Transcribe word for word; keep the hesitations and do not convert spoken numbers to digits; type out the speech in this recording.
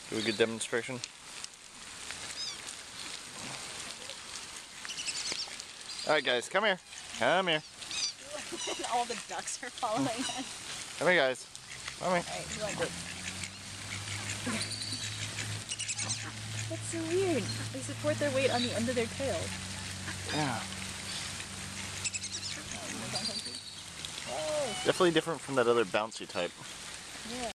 Do a good demonstration. Alright guys, come here. Come here. All the ducks are following us. Come here guys. Come here. Alright, you want to That's so weird. They support their weight on the end of their tail. Yeah. Oh. Definitely different from that other bouncy type. Yeah.